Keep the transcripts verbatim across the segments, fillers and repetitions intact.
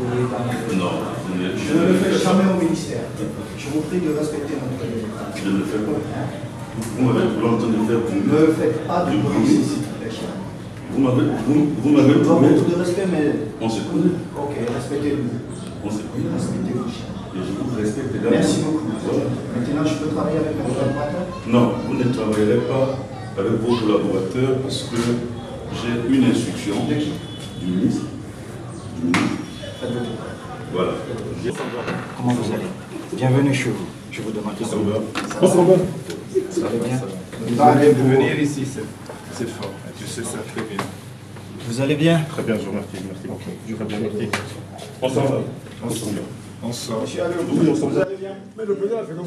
voyez dans la feuille. Non. Je ne le fais jamais au ministère. Je vous prie de respecter notre débat. Je ne le fais pas. Vous m'avez l'entendez faire pour Ne faites pas de bruit ici. Vous m'avez vous, vous m'avez Je dois beaucoup de respect, mais... On se connaît. Ok, respectez-vous. On se connaît. Respectez-vous. Et je vous respecte également. Merci beaucoup. Voilà. Maintenant, je peux travailler avec un collaborateur? Non, vous ne travaillerez pas avec vos collaborateurs parce que j'ai une instruction De qui? du ministre. Du ministre. Voilà. Comment vous allez? Bienvenue chez vous. Je vous demande Ça va. Ça va bien? Vous allez De venir ici, c'est fort. Tu sais ça très bien. Vous allez bien? Très bien, je vous remercie. Merci beaucoup. Très bien, merci. On s'en va. On sort. On sort. Oui, on s'en va. Mais le président a fait comme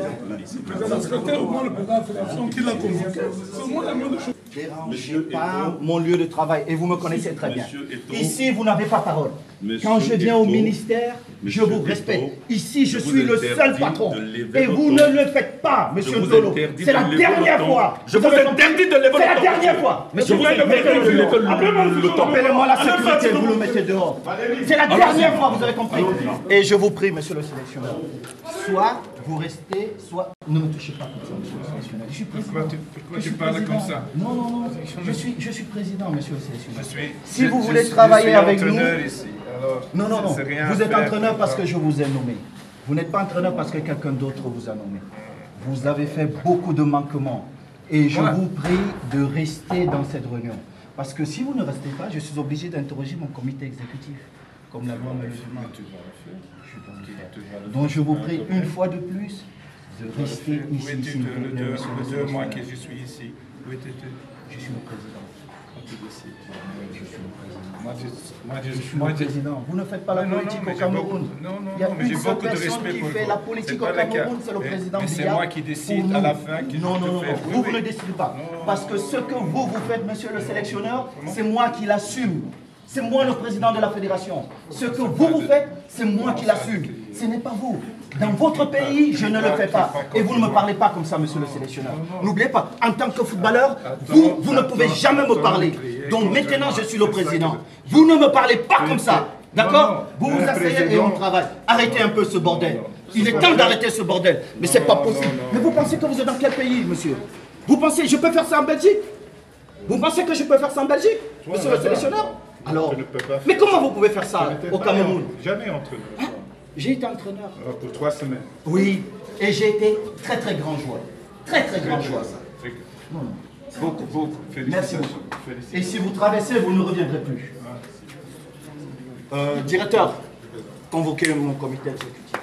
le président a secrétaire, au moins le président de la fédération qui l'a convoqué. C'est au moins la moindre chose. Dérangez pas mon lieu de travail et vous me connaissez très bien. Monsieur Eto. Ici, vous n'avez pas parole. Monsieur Quand je viens au Eto. ministère, je Monsieur vous respecte. Eto. Ici, je Je suis vous le interdis seul patron. de lever Et vous votre ne le faites pas, monsieur vous Tolo. interdis C'est de la lever dernière le ton. fois. Je vous avez compris? interdis de lever le C'est la ton, dernière monsieur. fois. Je vous interdis de lever le ton. Appelez-moi la sécurité, vous le mettez dehors. C'est la dernière fois, vous avez compris. Et je vous prie, monsieur le sélectionneur, soit vous restez, soit ne me touchez pas comme ça, monsieur le sélectionneur. Je suis président. Pourquoi tu, pourquoi Je tu suis parles président. comme ça? Non, non, non. Je suis, je suis président, monsieur le sélectionneur. Je suis, Si je- vous je voulez suis- travailler je suis avec nous... entraîneur ici. Alors, Non, non, non. c'est rien à Vous êtes faire. entraîneur parce que je vous ai nommé. Vous n'êtes pas entraîneur parce que quelqu'un d'autre vous a nommé. Vous avez fait beaucoup de manquements. Et je Voilà. vous prie de rester dans cette réunion. Parce que si vous ne restez pas, je suis obligé d'interroger mon comité exécutif. Comme la loi me le demande. Tu vas le faire. Je dois le faire. Tu vas le Donc faire. je vous prie une fois de plus de rester Où ici, es-tu s'il vous le plaît, deux, monsieur le le deux mois sélectionneur. que je suis ici? Où étais-tu? Je suis le président. Tu décides. Je suis le président. Moi, je, moi, je, Je suis moi, le je- président. Vous ne faites pas la Non, non, politique mais au j'ai beaucoup- Cameroun. non, non, Il y a non, mais une j'ai seule beaucoup de personne respect qui pour fait vous. la politique C'est au pas le cas. Cameroun, c'est le Mais- président mais c'est Biya. moi qui décide Pour à la nous. fin qui Non, je non, te non, fais. non. Oui, Vous, oui. vous ne décidez pas. Non, Parce que ce que vous, vous faites, monsieur le sélectionneur, c'est moi qui l'assume. C'est moi le président de la fédération. Ce que vous, vous faites, c'est moi qui l'assume. Ce n'est pas vous. Dans votre pays, je ne le fais pas. Et vous ne me parlez pas comme ça, monsieur le sélectionneur. N'oubliez pas, en tant que footballeur, vous, vous ne pouvez jamais me parler. Donc maintenant, je suis le président. Vous ne me parlez pas comme ça. D'accord? Vous vous asseyez et on travaille. Arrêtez un peu ce bordel. Il est temps d'arrêter ce bordel. Mais c'est pas possible. Mais vous pensez que vous êtes dans quel pays, monsieur? Vous pensez, je peux faire ça en Belgique? Vous pensez que je peux faire ça en Belgique, monsieur le sélectionneur? Alors, Je ne peux pas faire mais comment vous pouvez faire ça J'étais au pas Cameroun? Jamais entraîneur. Hein? J'ai été entraîneur. Alors, pour trois semaines. Oui, et j'ai été très très grand joueur. Très très grand joueur. Très- Non, non. Beaucoup, beaucoup. Merci Félicitations. beaucoup. Félicitations. Et si vous traversez, vous ne reviendrez plus. Euh, directeur, convoquez mon comité exécutif.